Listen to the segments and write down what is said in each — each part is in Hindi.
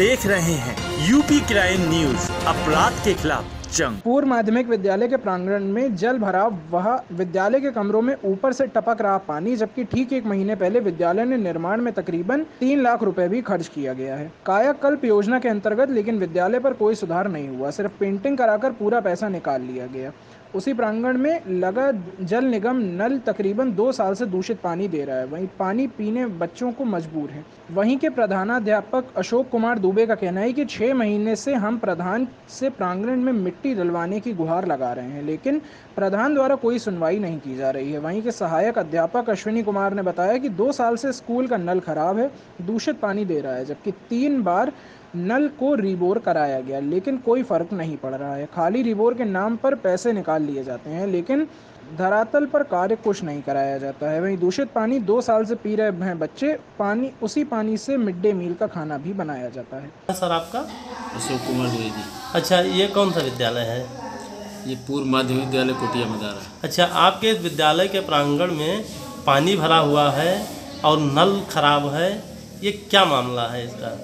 देख रहे हैं यूपी क्राइम न्यूज, अपराध के खिलाफ जंग। पूर्व माध्यमिक विद्यालय के प्रांगण में जल भराव, वह विद्यालय के कमरों में ऊपर से टपक रहा पानी, जबकि ठीक एक महीने पहले विद्यालय ने निर्माण में तकरीबन 3 लाख रुपए भी खर्च किया गया है कायाकल्प योजना के अंतर्गत। लेकिन विद्यालय पर कोई सुधार नहीं हुआ, सिर्फ पेंटिंग कराकर पूरा पैसा निकाल लिया गया। उसी प्रांगण में लगा जल निगम नल तकरीबन 2 साल से दूषित पानी दे रहा है, वहीं पानी पीने बच्चों को मजबूर है। वहीं के प्रधानाध्यापक अशोक कुमार दुबे का कहना है कि 6 महीने से हम प्रधान से प्रांगण में मिट्टी डलवाने की गुहार लगा रहे हैं, लेकिन प्रधान द्वारा कोई सुनवाई नहीं की जा रही है। वहीं के सहायक अध्यापक अश्विनी कुमार ने बताया कि 2 साल से स्कूल का नल खराब है, दूषित पानी दे रहा है, जबकि 3 बार नल को रिबोर कराया गया, लेकिन कोई फर्क नहीं पड़ रहा है। खाली रिबोर के नाम पर पैसे निकाल लिए जाते हैं, लेकिन धरातल पर कार्य कुछ नहीं कराया जाता है। वहीं दूषित पानी 2 साल से पी रहे हैं बच्चे, उसी पानी से मिड डे मील का खाना भी बनाया जाता है। सर आपका? अशोक कुमार द्विवेदी। अच्छा, ये कौन सा विद्यालय है? ये पूर्व माध्यमिक विद्यालय कोटिया मदारा। अच्छा, आपके इस विद्यालय के प्रांगण में पानी भरा हुआ है और नल खराब है, ये क्या मामला है इसका?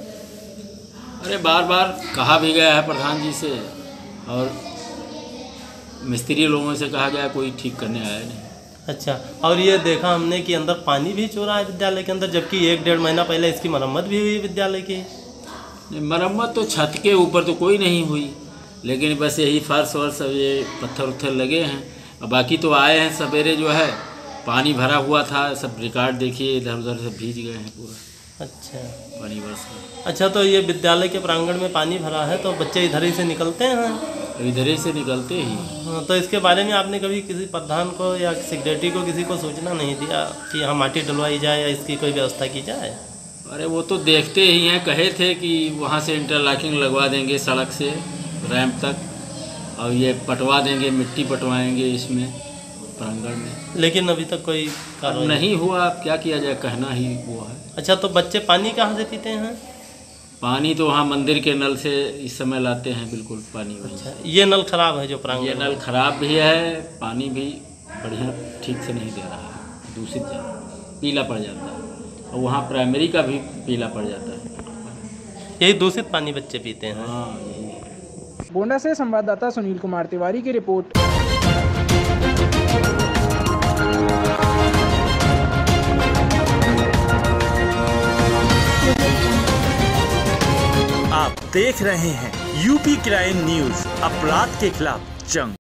अरे बार बार कहा भी गया है प्रधान जी से, और मिस्त्री लोगों से कहा गया, कोई ठीक करने आया नहीं। अच्छा, और ये देखा हमने कि अंदर पानी भी चोरा है विद्यालय के अंदर, जबकि 1-1.5 महीना पहले इसकी मरम्मत भी हुई विद्यालय की। मरम्मत तो छत के ऊपर तो कोई नहीं हुई, लेकिन बस यही फर्श वर्श सब ये पत्थर उत्थर लगे हैं। और बाकी तो आए हैं सवेरे, जो है पानी भरा हुआ था, सब रिकॉर्ड देखिए इधर उधर सब भीज गए हैं पूरा। अच्छा, पानी बरस। अच्छा, तो ये विद्यालय के प्रांगण में पानी भरा है तो बच्चे इधर ही से निकलते हैं? इधर ही से निकलते ही। हाँ, तो इसके बारे में आपने कभी किसी प्रधान को या सेक्रेटरी को किसी को सूचना नहीं दिया कि यहाँ माटी डलवाई जाए या इसकी कोई व्यवस्था की जाए? अरे वो तो देखते ही हैं, कहे थे कि वहाँ से इंटरलॉकिंग लगवा देंगे सड़क से रैंप तक, और ये पटवा देंगे, मिट्टी पटवाएंगे इसमें प्रांगण में, लेकिन अभी तक कोई कार्रवाई नहीं हुआ। अब क्या किया जाए, कहना ही हुआ है। अच्छा, तो बच्चे पानी कहाँ से पीते हैं? पानी तो वहाँ मंदिर के नल से इस समय लाते हैं, बिल्कुल पानी वहीं। अच्छा, ये नल खराब है जो प्रांगण? ये नल खराब भी है, पानी भी बढ़िया ठीक से नहीं दे रहा है, दूषित पीला पड़ जाता है, और वहाँ प्राइमरी का भी पीला पड़ जाता है। यही दूषित पानी बच्चे पीते हैं? हाँ, यही। गोंडा से संवाददाता सुनील कुमार तिवारी की रिपोर्ट। आप देख रहे हैं यूपी क्राइम न्यूज, अपराध के खिलाफ जंग।